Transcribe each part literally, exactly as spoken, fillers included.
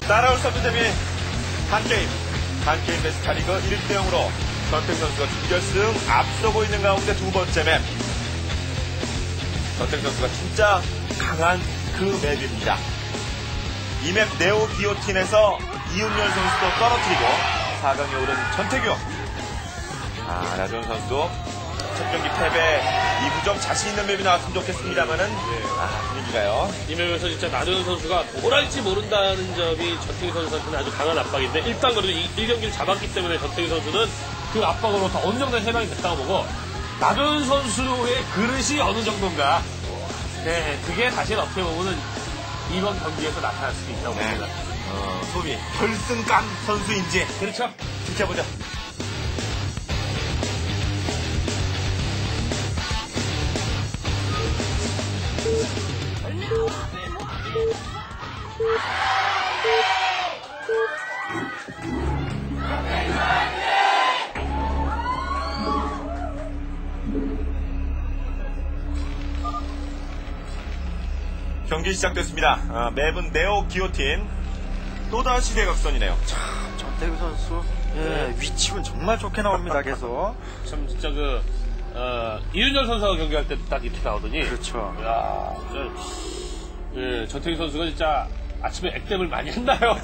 따라올 수 없는 재미 한 게임 한 게임 대 스타리그 일 대 영으로 전태규 선수가 준결승 앞서고 있는 가운데 두 번째 맵 전태규 선수가 진짜 강한 그 맵입니다. 이 맵 네오 기오틴에서 이윤열 선수도 떨어뜨리고 사 강에 오른 전태규. 아, 나도현 선수도 첫 경기 패배 이부정 자신 있는 맵이 나왔으면 좋겠습니다만은 네. 아, 분위기가요. 이 맵에서 진짜 나도현 선수가 뭘 할지 모른다는 점이 전태규 선수한테는 아주 강한 압박인데 일단 그래도 이 일 경기를 잡았기 때문에 전태규 선수는 그 압박으로부터 어느 정도 해방이 됐다고 보고 나도현 선수의 그릇이 어느 정도인가. 네, 그게 사실 어떻게 보면은 이번 경기에서 나타날 수도 있다고 네. 봅니다. 어, 소위 결승감 선수인지 그렇죠. 지켜보자. 경기 시작됐습니다. 아, 맵은 네오 기오틴. 또다시 대각선이네요. 참, 전태규 선수, 예, 네. 위치는 정말 좋게 나옵니다, 계속. 참, 진짜 그, 어, 이윤열 선수가 경기할 때 딱 이렇게 나오더니. 그렇죠. 이야, 진짜, 예, 전태규 선수가 진짜 아침에 액땜을 많이 했나요?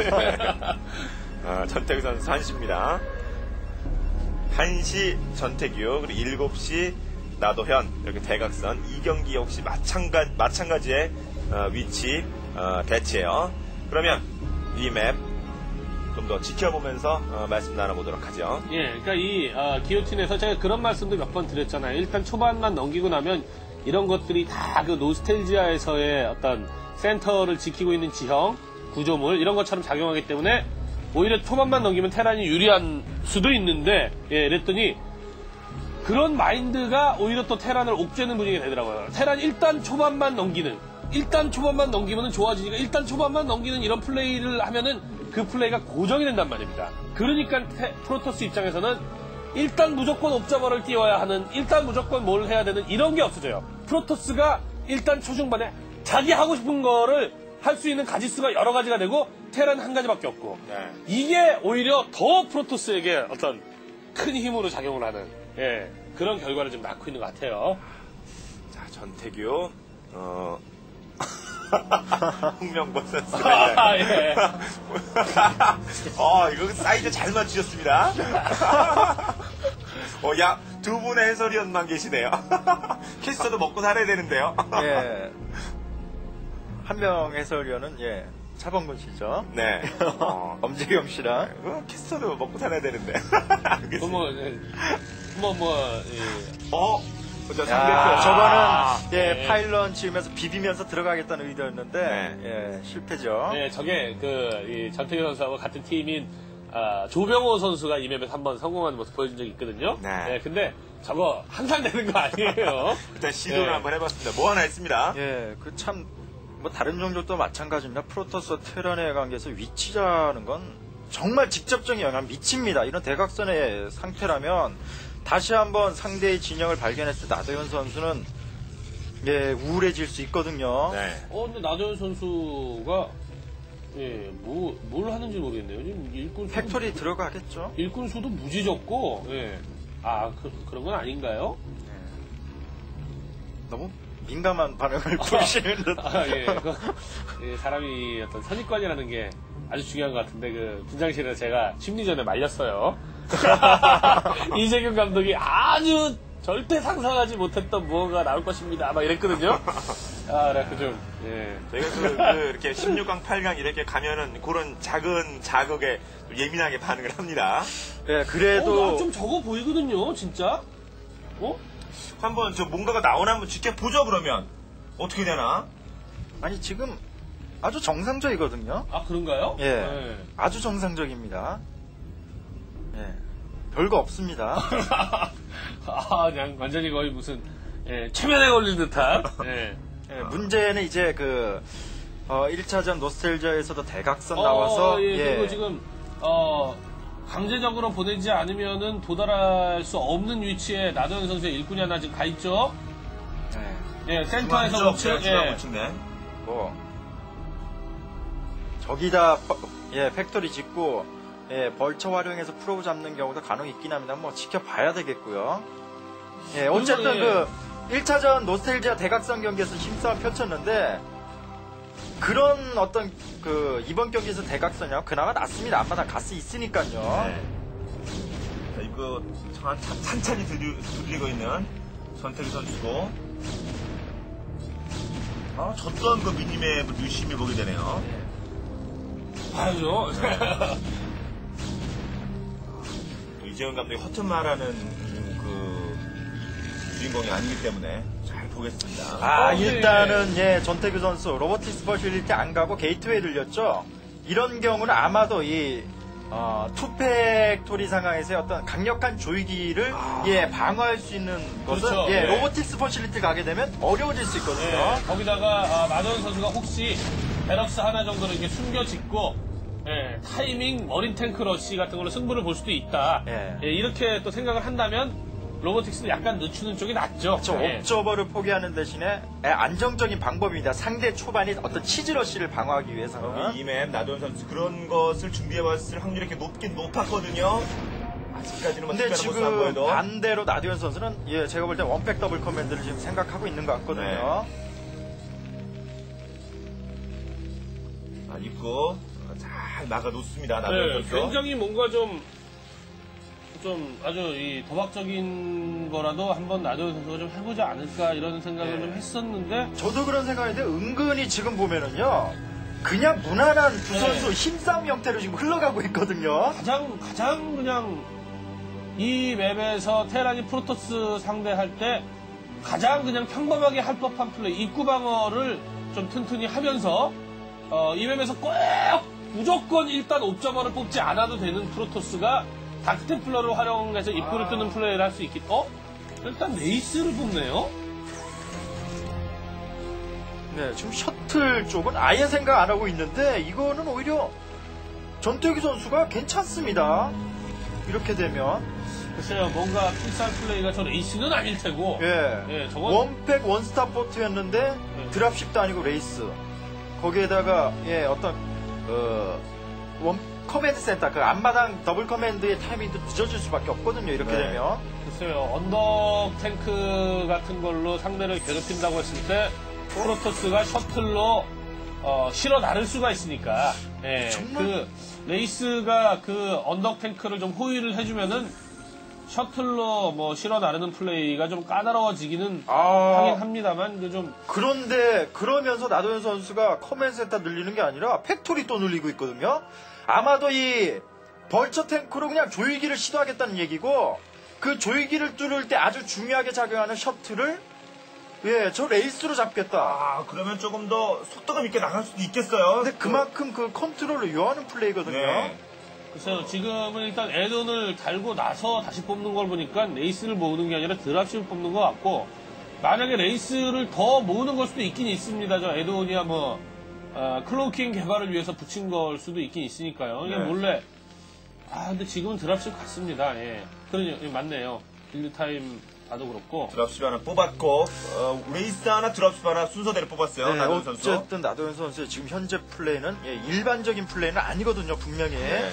아, 전태규 선수 한 시입니다. 한 시 전태규, 그리고 일곱 시 나도현, 이렇게 대각선. 이 경기 역시 마찬가, 마찬가지의 어, 위치, 어, 대치예요. 그러면 이 맵 좀 더 지켜보면서 어, 말씀 나눠보도록 하죠. 예, 그러니까 이 어, 기오틴에서 제가 그런 말씀도 몇 번 드렸잖아요. 일단 초반만 넘기고 나면 이런 것들이 다 그 노스텔지아에서의 어떤 센터를 지키고 있는 지형, 구조물 이런 것처럼 작용하기 때문에 오히려 초반만 넘기면 테란이 유리한 수도 있는데 예, 이랬더니 그런 마인드가 오히려 또 테란을 옥죄는 분위기가 되더라고요. 테란 일단 초반만 넘기는 일단 초반만 넘기면 좋아지니까 일단 초반만 넘기는 이런 플레이를 하면은 그 플레이가 고정이 된단 말입니다. 그러니까 테, 프로토스 입장에서는 일단 무조건 옵저버를 띄워야 하는 일단 무조건 뭘 해야 되는 이런 게 없어져요. 프로토스가 일단 초중반에 자기 하고 싶은 거를 할 수 있는 가지수가 여러 가지가 되고 테란 한 가지밖에 없고 네. 이게 오히려 더 프로토스에게 어떤 큰 힘으로 작용을 하는 예, 그런 결과를 좀 낳고 있는 것 같아요. 자, 전태규 어... 홍명보 선수가 아, 예. 어, 이거 사이즈 잘 맞추셨습니다. 어, 야, 두 분의 해설위원만 계시네요. 캐스터도 먹고 살아야 되는데요. 예. 한 명 해설위원은, 예, 차범근 씨죠. 네. 어. 엄재경 씨랑. 어, 캐스터도 먹고 살아야 되는데. 뭐, 뭐, 뭐, 뭐, 예. 어? 저 야, 저거는, 예, 네. 파일런 지으면서 비비면서 들어가겠다는 의도였는데, 네. 예, 실패죠. 예, 저게, 그, 이 전태규 선수하고 같은 팀인, 아, 조병호 선수가 이 맵에서 한번 성공한 모습 보여준 적이 있거든요. 네. 예, 근데 저거 항상 되는 거 아니에요. 일단 시도를 예. 한번 해봤습니다. 뭐 하나 있습니다. 예, 그 참, 뭐 다른 종족도 마찬가지입니다. 프로토스와 테란의 관계에서 위치라는 건 정말 직접적인 영향 미칩니다. 이런 대각선의 상태라면 다시 한번 상대의 진영을 발견했을 때 나도현 선수는 예, 우울해질 수 있거든요. 네. 어, 근데 나도현 선수가, 예, 뭐, 뭘 하는지 모르겠네요. 지금 일꾼 수도. 팩토리 들어가겠죠. 일꾼 수도 무지 적고, 예. 아, 그, 그런 건 아닌가요? 너무 민감한 반응을 보이시는 듯. 아, 예. 그, 예, 사람이 어떤 선입관이라는 게 아주 중요한 것 같은데, 그, 분장실에서 제가 심리전에 말렸어요. 이재균 감독이 아주 절대 상상하지 못했던 무언가 나올 것입니다. 막 이랬거든요. 아, 그래갖고 좀, 예. 저희가 그, 그 이렇게 십육 강, 팔 강 이렇게 가면은 그런 작은 자극에 예민하게 반응을 합니다. 예, 그래도. 어, 좀 적어 보이거든요, 진짜. 어? 한번 저 뭔가가 나오나 한번 지켜보죠, 그러면. 어떻게 되나? 아니, 지금 아주 정상적이거든요. 아, 그런가요? 예. 네. 아주 정상적입니다. 예. 별거 없습니다. 아, 그냥 완전히 거의 무슨, 예, 최면에 걸린 듯한. 예. 예, 문제는 이제 그, 어, 일 차전 노스텔지아에서도 대각선 나와서. 어, 예, 예. 그리고 지금, 어, 강제적으로 보내지 않으면은 도달할 수 없는 위치에 나도현 선수의 일꾼이 하나 지금 가 있죠. 네. 예, 센터에서 우측, 예. 우측네. 뭐 거기다 퍼- 예 팩토리 짓고 예 벌처 활용해서 프로브 잡는 경우도 간혹 있긴 합니다. 뭐 지켜봐야 되겠고요. 예 어쨌든 그리고, 예. 그 일 차전 노스텔지아 대각선 경기에서 힘싸움 펼쳤는데 그런 어떤 그 이번 경기에서 대각선이요 그나마 낫습니다. 앞마당 가스 있으니까요. 네. 자, 이거 천- 천- 찬찬히 들리, 들리고 있는 전태기 선수고. 아, 저 또한 그 미님의 유심히 보게 되네요. 봐야죠. 이재용 감독이 허튼 말하는 그 주인공이 아니기 때문에 잘 보겠습니다. 아 어, 네. 일단은 예 전태규 선수 로보틱스 퍼실리티 안 가고 게이트웨이 들렸죠. 이런 경우는 아마도 이 어, 투팩토리 상황에서의 어떤 강력한 조이기를 예 방어할 수 있는 것은 그렇죠. 예 네. 로보틱스 퍼실리티 가게 되면 어려워질 수 있거든요. 예, 거기다가 아, 나도현 선수가 혹시 베럭스 하나 정도를 이렇게 숨겨 짓고 예, 타이밍 머린 탱크 러시 같은 걸로 승부를 볼 수도 있다. 예. 예, 이렇게 또 생각을 한다면 로보틱스는 약간 늦추는 쪽이 낫죠. 저 예. 옵저버를 포기하는 대신에 예, 안정적인 방법입니다. 상대 초반이 어떤 치즈러시를 방어하기 위해서는. 이맵 나도현 선수 그런 것을 준비해봤을 확률이 이렇게 높긴 높았거든요. 아직까지는 뭐 근데 특별한 모습 안 지금 보여도. 반대로 나디언 선수는 예 제가 볼 때 원팩 더블 커맨드를 지금 생각하고 있는 것 같거든요. 아, 입구 잘 막아 놓습니다. 나도현 네, 선수. 굉장히 뭔가 좀, 좀 아주 이 도박적인 거라도 한번 나도현 선수가 좀 해보지 않을까 이런 생각을 네. 좀 했었는데 저도 그런 생각인데 은근히 지금 보면은요 그냥 무난한 두 네. 선수 힘싸움 형태로 지금 흘러가고 있거든요. 가장 가장 그냥 이 맵에서 테란이 프로토스 상대할 때 가장 그냥 평범하게 할 법한 플레이 입구 방어를 좀 튼튼히 하면서 어, 이 맵에서 꼭 무조건 일단 옵저버를 뽑지 않아도 되는 프로토스가 다크템플러를 활용해서 입구를 아. 뚫는 플레이를 할 수 있기 어? 일단 레이스를 뽑네요? 네, 지금 셔틀 쪽은 아예 생각 안 하고 있는데 이거는 오히려 전태기 선수가 괜찮습니다. 이렇게 되면 글쎄요 뭔가 필살 플레이가 저 레이스는 아닐 테고 예, 예, 저건- 원팩 원스타 포트였는데 네. 드랍십도 아니고 레이스 거기에다가 예 어떤 어, 원 커맨드 센터 그 앞마당 더블 커맨드의 타이밍도 늦어질 수밖에 없거든요. 이렇게 네. 되면 글쎄요, 언덕 탱크 같은 걸로 상대를 괴롭힌다고 했을 때, 프로토스가 셔틀로, 어, 실어 나를 수가 있으니까, 예, 정말? 그, 레이스가 그 언덕 탱크를 좀 호위를 해주면은, 셔틀로 뭐 실어 나르는 플레이가 좀 까다로워지기는 아 하긴 합니다만, 그 좀, 그런데 그러면서 나도현 선수가 커맨드 센터 늘리는 게 아니라 팩토리 또 늘리고 있거든요. 아마도 이 벌처 탱크로 그냥 조이기를 시도하겠다는 얘기고 그 조이기를 뚫을 때 아주 중요하게 작용하는 셔틀을 예, 저 레이스로 잡겠다. 아, 그러면 조금 더 속도감 있게 나갈 수도 있겠어요. 근데 그만큼 그 컨트롤을 요하는 플레이거든요. 네. 글쎄요, 지금은 일단 에돈을 달고 나서 다시 뽑는 걸 보니까 레이스를 모으는 게 아니라 드랍십을 뽑는 것 같고, 만약에 레이스를 더 모으는 걸 수도 있긴 있습니다. 저 에돈이야 뭐, 어, 클로킹 개발을 위해서 붙인 걸 수도 있긴 있으니까요. 이게 네. 몰래. 아, 근데 지금은 드랍십 같습니다. 예. 그러니, 맞네요. 빌드타임 봐도 그렇고. 드랍십 하나 뽑았고, 어, 레이스 하나, 드랍십 하나 순서대로 뽑았어요. 네, 나도현 선수. 어쨌든 나도현 선수의 지금 현재 플레이는 예, 일반적인 플레이는 아니거든요. 분명히. 네.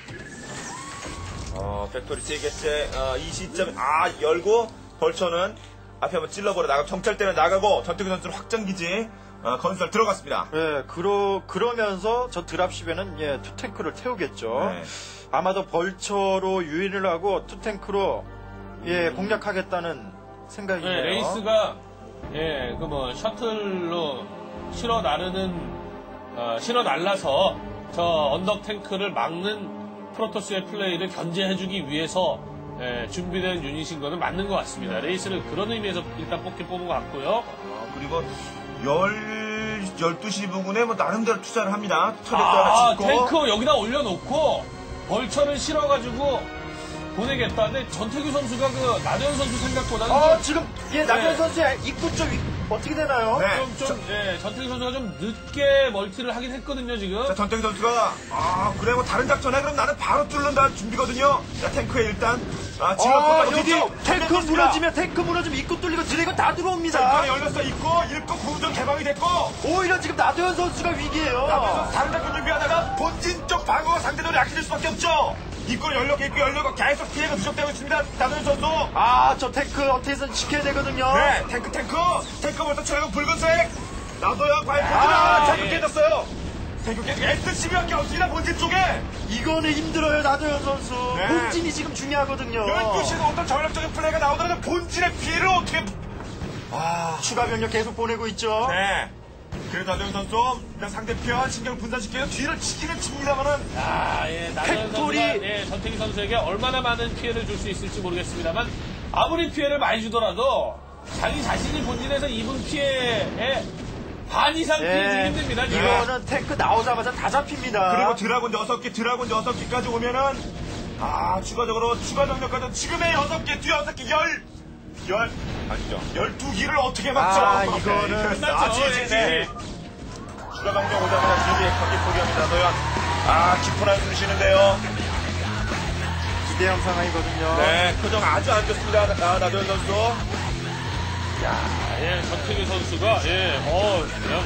어, 팩토리 세 개째, 어, 이 시점에, 아, 열고, 벌처는 앞에 한번 찔러버려 나가고, 정찰대는 나가고, 전태규 선수는 확장기지, 어, 건설 들어갔습니다. 예, 그러, 그러면서 저 드랍십에는 예, 투탱크를 태우겠죠. 네. 아마도 벌처로 유인을 하고 투탱크로 예, 공략하겠다는 생각이네요. 예, 레이스가, 예, 그 뭐, 셔틀로 실어 나르는, 어, 실어 날라서 저 언덕 탱크를 막는 프로토스의 플레이를 견제해주기 위해서 예, 준비된 유닛인 거는 맞는 것 같습니다. 레이스를 그런 의미에서 일단 뽑기 뽑은 것 같고요. 어, 그리고, 열, 열두 시 부근에 뭐, 나름대로 투자를 합니다. 터렛도 아, 하나 짓고. 탱크 여기다 올려놓고 벌처를 실어가지고 보내겠다. 근데 전태규 선수가 그 나대현 선수 생각보다는 어, 좀, 지금, 예, 나경 네. 선수의 입구 쪽, 어떻게 되나요? 네. 좀, 좀, 예, 전태규 선수가 좀 늦게 멀티를 하긴 했거든요, 지금. 자, 전태기 선수가, 아, 그래, 뭐, 다른 작전에 그럼 나는 바로 뚫는다 준비거든요. 자, 탱크에 일단, 아, 지금, 아, 또 여기 뒤쪽, 탱크 정면됐습니다. 무너지면, 탱크 무너지면 입구 뚫리고 드래곤 다 자, 들어옵니다. 이번에 열렸어, 있고, 일구 구정 개방이 됐고, 오히려 지금 나도현 선수가 위기예요. 그래서 다른 작전 준비하다가 본진 쪽 방어가 상대적으로 약해질 수밖에 없죠. 입구 열렸고, 입구 열렸고, 계속 피해가 누적되고 있습니다. 나도현 선수. 아, 저 탱크 어떻게든 지켜야 되거든요. 네, 탱크, 탱크. 탱크 벌써 최고 붉은색. 나도현 과연 아, 본진아. 탱크 예. 깨졌어요. 탱크 깨졌고, 에스씨비밖에 없습니다, 본진 쪽에. 이거는 힘들어요, 나도현 선수. 네. 본진이 지금 중요하거든요. 열두 시에서 어떤 전략적인 플레이가 나오더라도 본진의 피해를 어떻게. 아. 추가 병력 계속 보내고 있죠. 네. 그래도 나도현 선수, 그냥 상대편 신경을 분산시켜서 뒤를 치기는 칩니다만은. 아, 예, 나대현 팩토리. 선수가, 예, 전태규 선수에게 얼마나 많은 피해를 줄 수 있을지 모르겠습니다만, 아무리 피해를 많이 주더라도, 자기 자신이 본진에서 입은 피해의 반 이상 피해주기 힘듭니다, 지금. 이거는 탱크 나오자마자 다 잡힙니다. 그리고 드라곤 여섯 개, 드라곤 여섯 개까지 오면은, 아, 추가적으로, 추가 병력까지 지금의 여섯 개, 뒤 여섯 개, 열, 열, 아니죠. 열두 기를 어떻게 막죠? 아, 이거는 아, 끝났죠. 지지, 예. 추가 병력 오자마자 지지, 경기 포기합니다, 도현. 아, 깊은 한숨 쉬는데요. 기대형 상황이거든요. 네, 표정 아주 안 좋습니다, 아, 나도현 선수. 야, 예, 전태규 선수가, 예, 어, 그냥,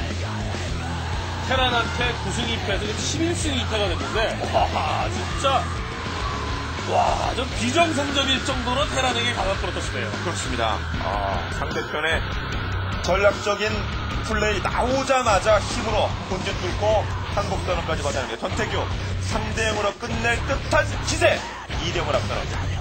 테란한테 구 승 이 패에서 십일 승 이 패가 됐는데, 와, 진짜, 와, 좀 비정상적일 정도로 테란에게 강한 프로토스네요. 그렇습니다. 아, 상대편의 전략적인 플레이 나오자마자 힘으로 본진 뚫고 한국선언까지 받아냅니다. 전태규 삼 대 영으로 끝낼 듯한 기세 이 대 영으로 앞서갑니다.